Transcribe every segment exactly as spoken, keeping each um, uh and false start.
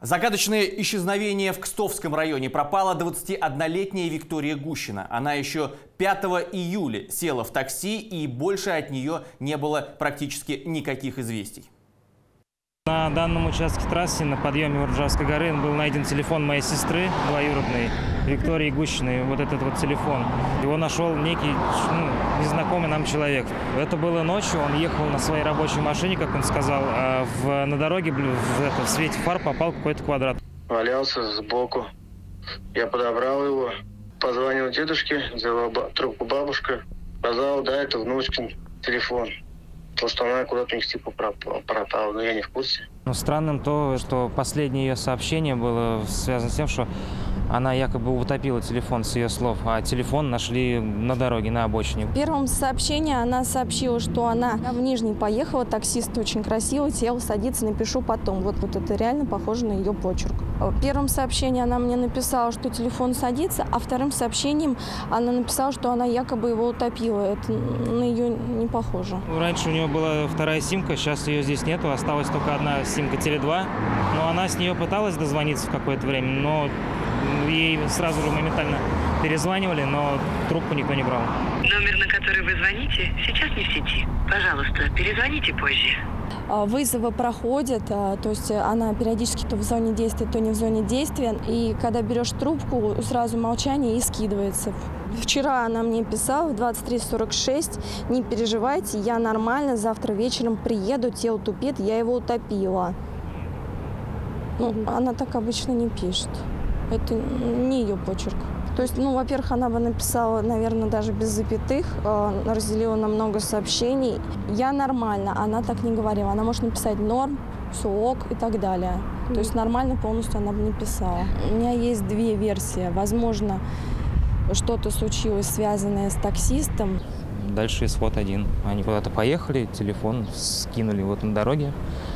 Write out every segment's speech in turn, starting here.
Загадочное исчезновение в Кстовском районе. Пропала двадцатиоднолетняя Виктория Гущина. Она еще пятого июля села в такси, и больше от нее не было практически никаких известий. На данном участке трассы на подъеме Уржавской горы был найден телефон моей сестры двоюродной, Виктории Гущиной. Вот этот вот телефон. Его нашел некий ну, незнакомый нам человек. Это было ночью, он ехал на своей рабочей машине, как он сказал, а в, на дороге в, это, в свете фар попал какой-то квадрат. Валялся сбоку. Я подобрал его, позвонил дедушке, взяла трубку бабушка, сказал, да, это внучкин телефон. То, что она куда-то у них типа пропала, но я не в курсе. Но странным то, что последнее ее сообщение было связано с тем, что она якобы утопила телефон, с ее слов, а телефон нашли на дороге, на обочине. В первом сообщении она сообщила, что она в Нижний поехала, таксист очень красивый, сел, садится, напишу потом. Вот, вот это реально похоже на ее почерк. В первом сообщении она мне написала, что телефон садится, а вторым сообщением она написала, что она якобы его утопила. Это на ее не похоже. Раньше у нее была вторая симка, сейчас ее здесь нету, осталась только одна симка Теле два. Но она с нее пыталась дозвониться в какое-то время, но ей сразу же моментально перезванивали, но трубку никто не брал. Номер, на который вы звоните, сейчас не в сети. Пожалуйста, перезвоните позже. Вызовы проходят, то есть она периодически то в зоне действия, то не в зоне действия. И когда берешь трубку, сразу молчание и скидывается. Вчера она мне писала в двадцать три сорок шесть, не переживайте, я нормально, завтра вечером приеду, тело тупит, я его утопила. Ну, она так обычно не пишет. Это не ее почерк. То есть, ну, во-первых, она бы написала, наверное, даже без запятых, э, разделила на много сообщений. Я нормально, она так не говорила. Она может написать норм, все ок и так далее. То есть нормально полностью она бы не писала. У меня есть две версии. Возможно, что-то случилось, связанное с таксистом. Дальше исход один. Они куда-то поехали, телефон скинули вот на дороге.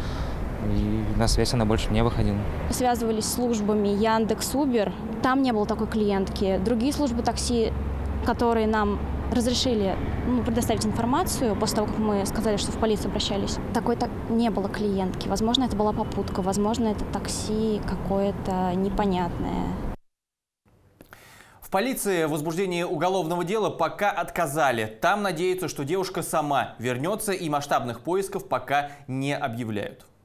И на связь она больше не выходила. Связывались с службами Яндекс, Убер. Там не было такой клиентки. Другие службы такси, которые нам разрешили ну, предоставить информацию после того, как мы сказали, что в полицию обращались, такой-то не было клиентки. Возможно, это была попутка, возможно, это такси какое-то непонятное. В полиции возбуждение уголовного дела пока отказали. Там надеются, что девушка сама вернется, и масштабных поисков пока не объявляют.